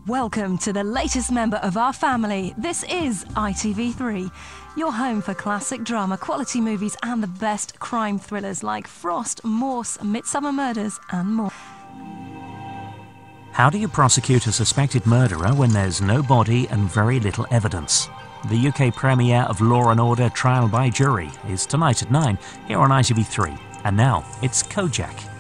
Welcome to the latest member of our family. This is ITV3, your home for classic drama, quality movies and the best crime thrillers like Frost, Morse, Midsummer Murders and more. How do you prosecute a suspected murderer when there's no body and very little evidence? The UK premiere of Law & Order Trial by Jury is tonight at 9 here on ITV3. And now, it's Kojak.